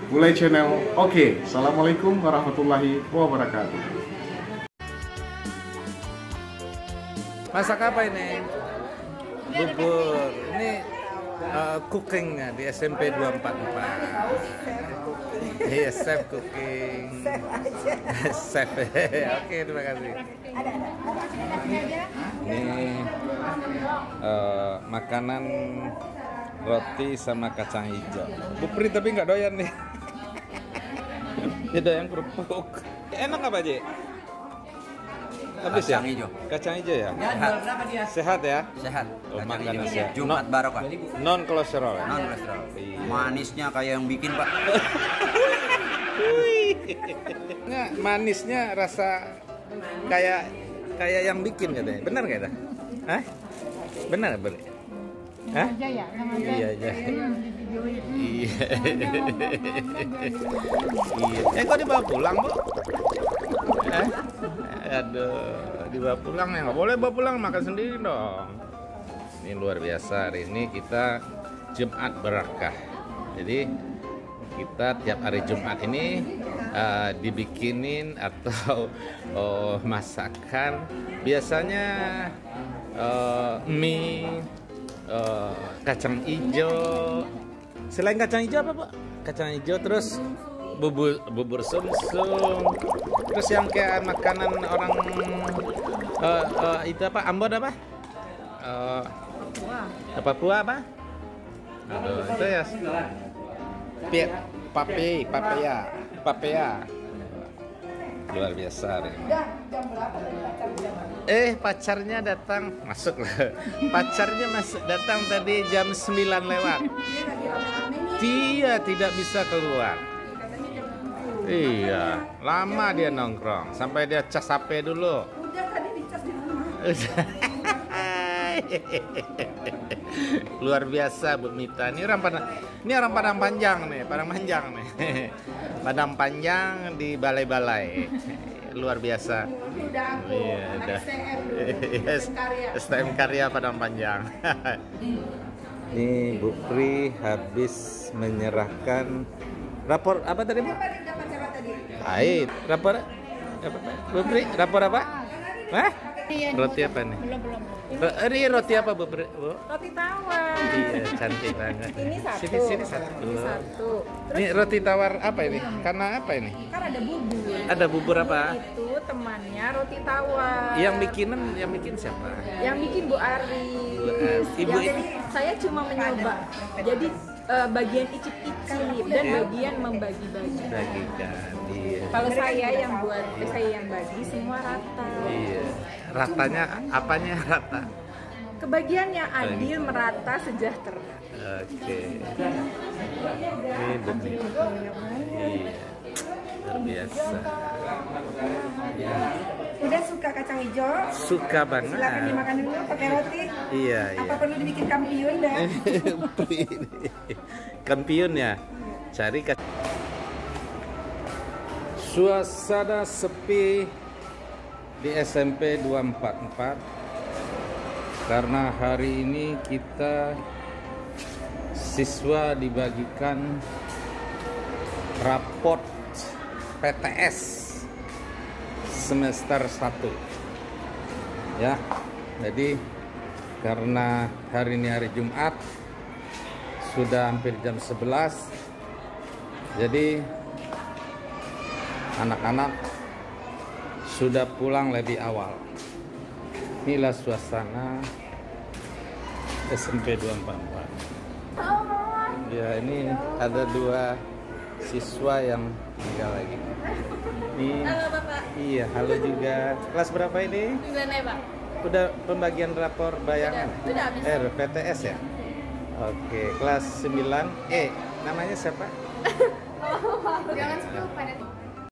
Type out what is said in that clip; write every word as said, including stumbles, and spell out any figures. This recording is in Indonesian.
Mulai channel. Oke, assalamualaikum warahmatullahi wabarakatuh. Masak apa ini? Bubur. Ini uh, cookingnya di S M P dua empat empat. Iya, chef cooking. Chef. Oke, terima kasih. Ini uh, makanan roti sama kacang hijau. Bu Pri tapi nggak doyan nih. Dia doyan kerupuk. Enak apa, Ji? Habis ya? Kacang hijau. Kacang hijau ya? Sehat. Sehat ya? Sehat. Oh, Kacang makan hijau. sehat. Jumat barokah. Non kolesterol ya? Non kolesterol. Iya. Manisnya kayak yang bikin, Pak. Nggak, manisnya rasa kayak kayak yang bikin katanya. Benar nggak dah? Hah? Benar benar. Hah? Jaya, nama Iya, iya. Iya. Iya. Eh, kok dibawa pulang, Bu? Eh? Aduh, dibawa pulang ya. Nggak boleh bawa pulang, makan sendiri dong. Ini luar biasa. Hari ini kita Jumat Berkah. Jadi kita tiap hari Jumat ini uh, dibikinin atau uh, masakan. Biasanya uh, mie, uh, kacang hijau. Selain kacang hijau apa, Pak? Kacang hijau terus bubur bubur sumsum. Terus yang kayak makanan orang uh, uh, itu apa? Ambon apa? Uh, Papua apa? Aduh, itu ya. Pia, pape, papaya, papaya. Luar biasa hari ini. Eh, pacarnya datang, masuk lah. Pacarnya masuk datang tadi jam sembilan lewat. Dia tidak bisa keluar. Iya, lama dia nongkrong sampai dia cas H P dulu. Udah tadi dicas di rumah. Luar biasa Bu Mita. Ini orang Padang, ini orang Padang Panjang nih, Padang Panjang nih. Padang Panjang di balai-balai. Luar biasa. Udah aku. Iya, udah. S T M S T M Karya Padang Panjang. Ini Bu Pri habis menyerahkan rapor apa tadi, Bu? Baik, rapor apa? Bu Pri, rapor apa? Hah? Roti apa nih? Belum belum. Ini roti apa, Bu? Bu? Roti tawar. Iya, cantik banget. Ini satu. Sini, sini satu. Ini satu. Ini roti tawar apa ini? Karena apa ini? Kan ada bubur. Ada bubur apa? Itu temannya roti tawar. Yang bikinan, yang bikin siapa? Yang bikin Bu Aris. Bu Aris. Ibu Yang jadi saya cuma mencoba. Jadi uh, bagian icip-icip dan bagian membagi-bagi. Bagikan. Iya. Kalau saya yang buat, eh, saya yang bagi semua rata. Iya. Ratanya apanya rata? Kebagiannya adil, merata, sejahtera. Oke. Ini demi. Iya. Luar biasa. Ya. Udah suka kacang hijau? Suka banget. Silakan dimakan dulu pakai roti. Iya, iya. Apa perlu dibikin kampiun dah? Kampiun ya. Cari kacang. Suasana sepi di S M P dua empat empat karena hari ini kita siswa dibagikan raport P T S semester satu ya. Jadi karena hari ini hari Jumat sudah hampir jam sebelas, jadi anak-anak sudah pulang lebih awal. Inilah suasana S M P dua empat empat. Ya, ini ada dua siswa yang tinggal lagi. Ini, Halo Bapak. iya, halo juga. Kelas berapa ini? sembilan ya Pak? Udah pembagian rapor bayangan? Sudah, sudah habis. R P T S ya? Oke, kelas sembilan E. Namanya siapa? Jangan sepuluh pada